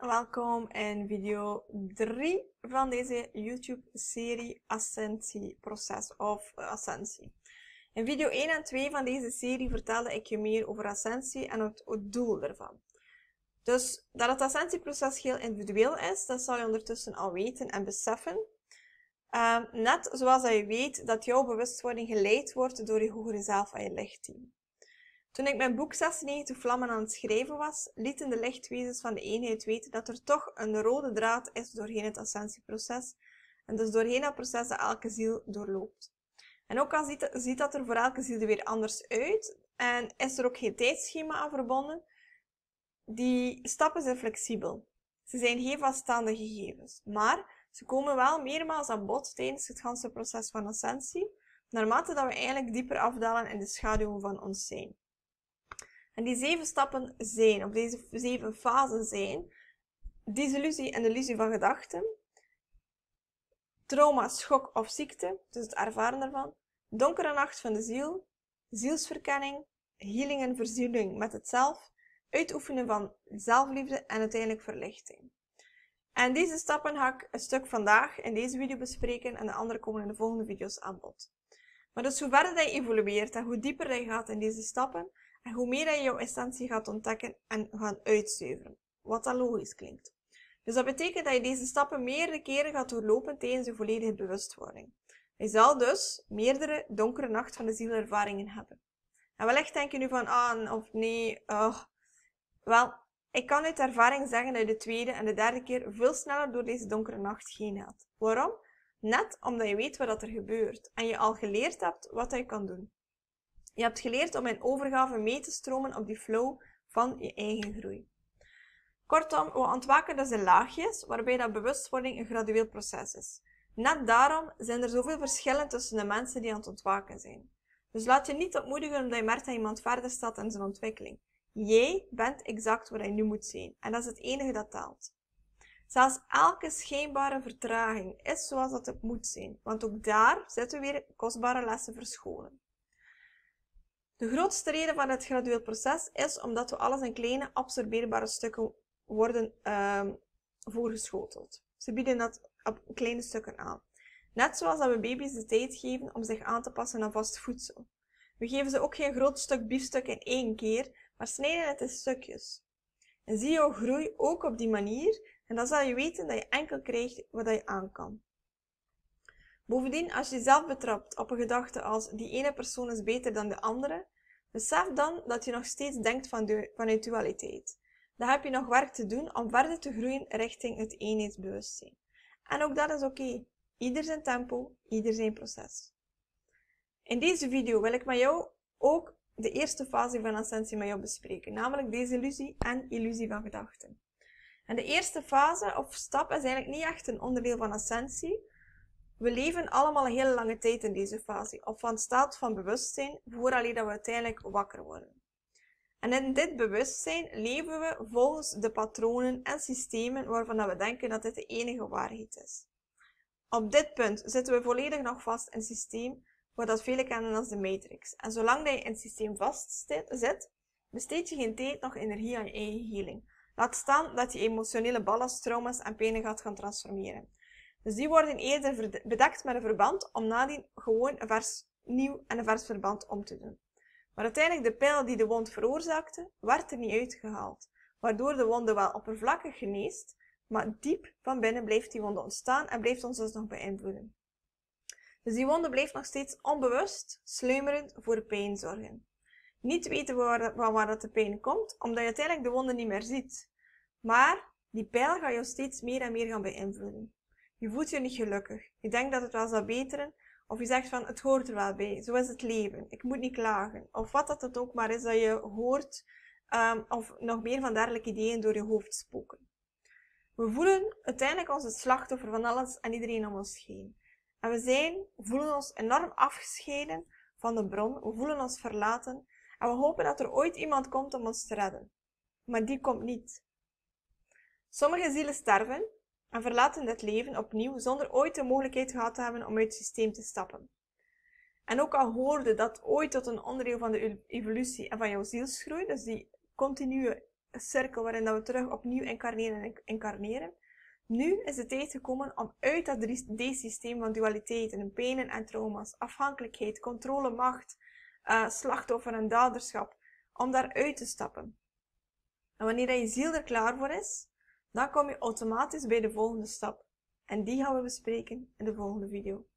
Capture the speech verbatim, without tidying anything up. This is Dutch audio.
welkom in video drie van deze YouTube-serie Ascensieproces of Ascensie. In video één en twee van deze serie vertelde ik je meer over ascensie en het, het doel ervan. Dus dat het ascensieproces heel individueel is, dat zal je ondertussen al weten en beseffen. Uh, net zoals dat je weet dat jouw bewustwording geleid wordt door je hogere zelf en je lichtteam. Toen ik mijn boek zesennegentig Vlammen aan het schrijven was, lieten de lichtwezens van de eenheid weten dat er toch een rode draad is doorheen het ascensieproces en dus doorheen dat proces dat elke ziel doorloopt. En ook al ziet, ziet dat er voor elke ziel er weer anders uit en is er ook geen tijdschema aan verbonden, die stappen zijn flexibel. Ze zijn geen vaststaande gegevens, maar ze komen wel meermaals aan bod tijdens het hele proces van ascensie, naarmate dat we eigenlijk dieper afdalen in de schaduwen van ons zijn. En die zeven stappen zijn, of deze zeven fasen zijn, disillusie en illusie van gedachten, trauma, schok of ziekte, dus het ervaren daarvan, donkere nacht van de ziel, zielsverkenning, healing en verzieling met het zelf, uitoefenen van zelfliefde en uiteindelijk verlichting. En deze stappen ga ik een stuk vandaag in deze video bespreken en de andere komen in de volgende video's aan bod. Maar dus hoe verder dat je evolueert en hoe dieper dat je gaat in deze stappen, en hoe meer dat je jouw essentie gaat ontdekken en gaan uitzuiveren. Wat dat logisch klinkt. Dus dat betekent dat je deze stappen meerdere keren gaat doorlopen tijdens je volledige bewustwording. Je zal dus meerdere donkere nacht van de zielervaringen hebben. En wellicht denk je nu van, ah, of nee, oh. Wel, ik kan uit ervaring zeggen dat je de tweede en de derde keer veel sneller door deze donkere nacht heen gaat. Waarom? Net omdat je weet wat er gebeurt en je al geleerd hebt wat je kan doen. Je hebt geleerd om in overgave mee te stromen op die flow van je eigen groei. Kortom, we ontwaken dus in laagjes, waarbij dat bewustwording een gradueel proces is. Net daarom zijn er zoveel verschillen tussen de mensen die aan het ontwaken zijn. Dus laat je niet ontmoedigen omdat je merkt dat iemand verder staat in zijn ontwikkeling. Jij bent exact waar je nu moet zijn. En dat is het enige dat telt. Zelfs elke schijnbare vertraging is zoals dat het moet zijn. Want ook daar zitten we weer kostbare lessen verscholen. De grootste reden van het gradueel proces is omdat we alles in kleine, absorbeerbare stukken worden uh, voorgeschoteld. Ze bieden dat op kleine stukken aan. Net zoals dat we baby's de tijd geven om zich aan te passen aan vast voedsel. We geven ze ook geen groot stuk biefstuk in één keer, maar snijden het in stukjes. En zie jouw groei ook op die manier, en dan zal je weten dat je enkel krijgt wat je aan kan. Bovendien, als je jezelf betrapt op een gedachte als die ene persoon is beter dan de andere, besef dan dat je nog steeds denkt van de, vanuit dualiteit. Dan heb je nog werk te doen om verder te groeien richting het eenheidsbewustzijn. En ook dat is oké. Okay. Ieder zijn tempo, ieder zijn proces. In deze video wil ik met jou ook de eerste fase van ascensie met jou bespreken, namelijk desillusie en illusie van gedachten. En de eerste fase of stap is eigenlijk niet echt een onderdeel van ascensie. We leven allemaal een hele lange tijd in deze fase, of van staat van bewustzijn, vooraleer dat we uiteindelijk wakker worden. En in dit bewustzijn leven we volgens de patronen en systemen waarvan we denken dat dit de enige waarheid is. Op dit punt zitten we volledig nog vast in een systeem wat dat velen kennen als de Matrix. En zolang dat je in het systeem vast zit, besteed je geen tijd nog energie aan je eigen healing. Laat staan dat je emotionele ballast, trauma's en pijnen gaat gaan transformeren. Dus die worden eerder bedekt met een verband om nadien gewoon een vers nieuw en een vers verband om te doen. Maar uiteindelijk de pijl die de wond veroorzaakte, werd er niet uitgehaald. Waardoor de wonde wel oppervlakkig geneest, maar diep van binnen blijft die wonde ontstaan en blijft ons dus nog beïnvloeden. Dus die wonde blijft nog steeds onbewust, sluimerend voor pijn zorgen. Niet weten waar, waar, waar dat de pijn komt, omdat je uiteindelijk de wonde niet meer ziet. Maar die pijl gaat jou steeds meer en meer gaan beïnvloeden. Je voelt je niet gelukkig. Je denkt dat het wel zal beteren. Of je zegt van, het hoort er wel bij. Zo is het leven. Ik moet niet klagen. Of wat dat het ook maar is dat je hoort. Um, of nog meer van dergelijke ideeën door je hoofd spoken. We voelen uiteindelijk ons het slachtoffer van alles en iedereen om ons heen. En we zijn, voelen ons enorm afgescheiden van de bron. We voelen ons verlaten. En we hopen dat er ooit iemand komt om ons te redden. Maar die komt niet. Sommige zielen sterven en verlaten dit leven opnieuw zonder ooit de mogelijkheid gehad te hebben om uit het systeem te stappen. En ook al hoorde dat ooit tot een onderdeel van de evolutie en van jouw zielsgroei, dus die continue cirkel waarin dat we terug opnieuw incarneren en incarneren. Nu is de tijd gekomen om uit dat D-systeem van dualiteiten, pijnen en trauma's, afhankelijkheid, controle, macht, uh, slachtoffer en daderschap, om daaruit te stappen. En wanneer je ziel er klaar voor is, dan kom je automatisch bij de volgende stap. En die gaan we bespreken in de volgende video.